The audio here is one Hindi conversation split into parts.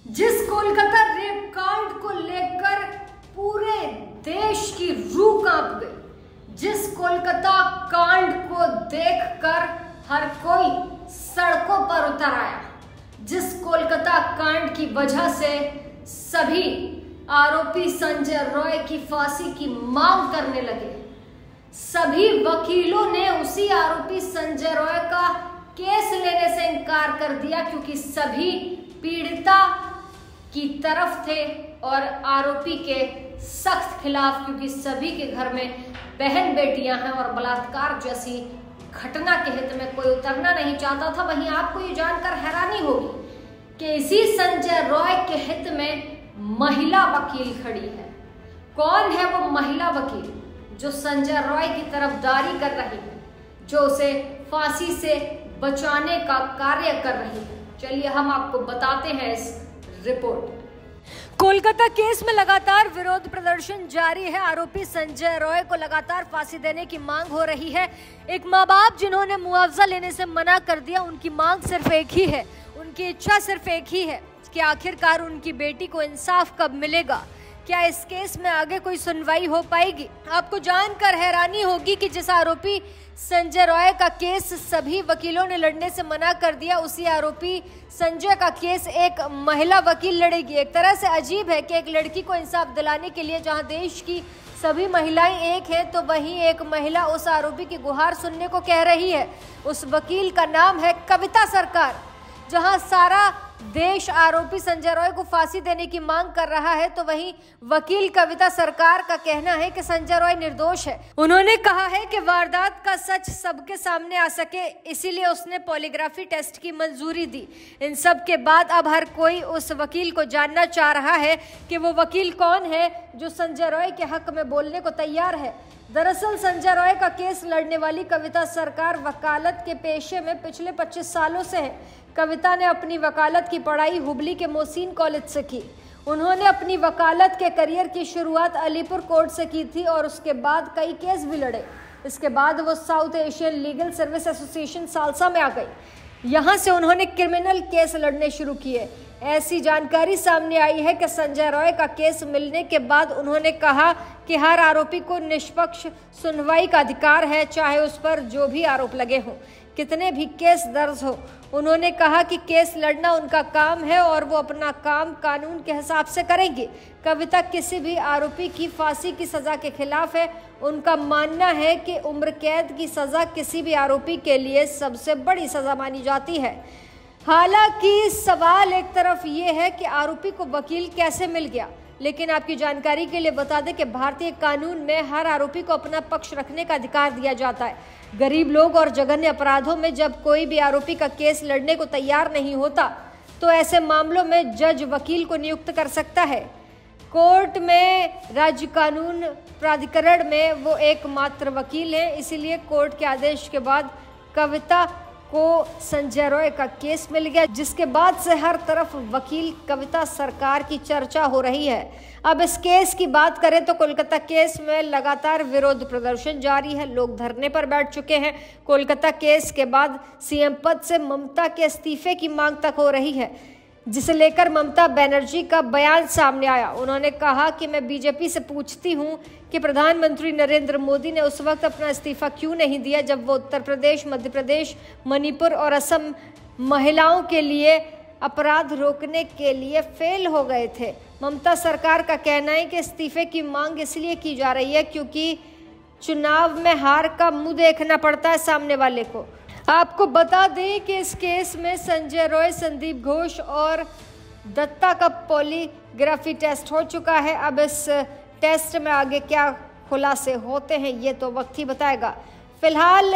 जिस कोलकाता रेप कांड को लेकर पूरे देश की रूह कांप गई, जिस कोलकाता कांड को देखकर हर कोई सड़कों पर उतर आया, जिस कोलकाता कांड की वजह से सभी आरोपी संजय रॉय की फांसी की मांग करने लगे, सभी वकीलों ने उसी आरोपी संजय रॉय का केस लेने से इनकार कर दिया क्योंकि सभी पीड़िता की तरफ थे और आरोपी के सख्त खिलाफ, क्योंकि सभी के घर में बहन बेटियां हैं और बलात्कार जैसी घटना के हित में कोई उतरना नहीं चाहता था। वहीं आपको ये जानकर हैरानी होगी कि इसी संजय रॉय के हित में महिला वकील खड़ी है। कौन है वो महिला वकील जो संजय रॉय की तरफदारी कर रही है, जो उसे फांसी से बचाने का कार्य कर रही है? चलिए हम आपको बताते हैं इस रिपोर्ट। कोलकाता केस में लगातार विरोध प्रदर्शन जारी है। आरोपी संजय रॉय को लगातार फांसी देने की मांग हो रही है। एक माँ बाप जिन्होंने मुआवजा लेने से मना कर दिया, उनकी मांग सिर्फ एक ही है, उनकी इच्छा सिर्फ एक ही है कि आखिरकार उनकी बेटी को इंसाफ कब मिलेगा। क्या इस केस में आगे कोई सुनवाई हो पाएगी? आपको जानकर हैरानी होगी कि जिस आरोपी संजय रॉय का केस सभी वकीलों ने लड़ने से मना कर दिया, उसी आरोपी संजय का केस एक महिला वकील लड़ेगी। एक तरह से अजीब है कि एक लड़की को इंसाफ दिलाने के लिए जहां देश की सभी महिलाएं एक हैं, तो वहीं एक महिला उस आरोपी की गुहार सुनने को कह रही है। उस वकील का नाम है कविता सरकार। जहां सारा देश आरोपी संजय रॉय को फांसी देने की मांग कर रहा है, तो वहीं वकील कविता सरकार का कहना है कि संजय रॉय निर्दोष है। उन्होंने कहा है कि वारदात का सच सबके सामने आ सके, इसीलिए उसने पॉलीग्राफी टेस्ट की मंजूरी दी। इन सब के बाद अब हर कोई उस वकील को जानना चाह रहा है कि वो वकील कौन है जो संजय रॉय के हक में बोलने को तैयार है। दरअसल संजय रॉय का केस लड़ने वाली कविता सरकार वकालत के पेशे में पिछले 25 सालों से है। कविता ने अपनी वकालत की पढ़ाई हुबली के मोहसिन कॉलेज से की। उन्होंने अपनी वकालत के करियर की शुरुआत अलीपुर कोर्ट से की थी और उसके बाद कई केस भी लड़े। इसके बाद वो south Asian legal service association SALSA में आ गई। यहाँ से उन्होंने क्रिमिनल केस लड़ने शुरू किए। ऐसी जानकारी सामने आई है कि संजय रॉय का केस मिलने के बाद उन्होंने कहा कि हर आरोपी को निष्पक्ष सुनवाई का अधिकार है, चाहे उस पर जो भी आरोप लगे हों, कितने भी केस दर्ज हो। उन्होंने कहा कि केस लड़ना उनका काम है और वो अपना काम कानून के हिसाब से करेंगे। कविता किसी भी आरोपी की फांसी की सजा के खिलाफ है। उनका मानना है कि उम्र कैद की सजा किसी भी आरोपी के लिए सबसे बड़ी सजा मानी जाती है। हालांकि सवाल एक तरफ ये है कि आरोपी को वकील कैसे मिल गया, लेकिन आपकी जानकारी के लिए बता दें कि भारतीय कानून में हर आरोपी को अपना पक्ष रखने का अधिकार दिया जाता है। गरीब लोग और जघन्य अपराधों में जब कोई भी आरोपी का केस लड़ने को तैयार नहीं होता, तो ऐसे मामलों में जज वकील को नियुक्त कर सकता है। कोर्ट में राज्य कानून प्राधिकरण में वो एकमात्र वकील है। इसीलिए कोर्ट के आदेश के बाद कविता को संजय रॉय का केस मिल गया, जिसके बाद से हर तरफ वकील कविता सरकार की चर्चा हो रही है। अब इस केस की बात करें तो कोलकाता केस में लगातार विरोध प्रदर्शन जारी है। लोग धरने पर बैठ चुके हैं। कोलकाता केस के बाद सीएम पद से ममता के इस्तीफे की मांग तक हो रही है, जिसे लेकर ममता बनर्जी का बयान सामने आया। उन्होंने कहा कि मैं बीजेपी से पूछती हूं कि प्रधानमंत्री नरेंद्र मोदी ने उस वक्त अपना इस्तीफा क्यों नहीं दिया जब वो उत्तर प्रदेश, मध्य प्रदेश, मणिपुर और असम महिलाओं के लिए अपराध रोकने के लिए फेल हो गए थे। ममता सरकार का कहना है कि इस्तीफे की मांग इसलिए की जा रही है क्योंकि चुनाव में हार का मुंह देखना पड़ता है सामने वाले को। आपको बता दें कि इस केस में संजय रॉय, संदीप घोष और दत्ता का पॉलीग्राफी टेस्ट हो चुका है। अब इस टेस्ट में आगे क्या खुलासे होते हैं ये तो वक्त ही बताएगा। फिलहाल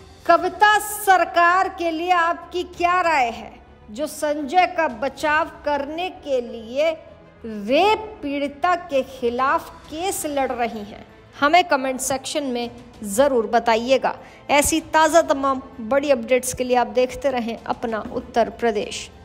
कविता सरकार के लिए आपकी क्या राय है, जो संजय का बचाव करने के लिए रेप पीड़िता के खिलाफ केस लड़ रही हैं? हमें कमेंट सेक्शन में ज़रूर बताइएगा। ऐसी ताज़ा तमाम बड़ी अपडेट्स के लिए आप देखते रहें अपना उत्तर प्रदेश।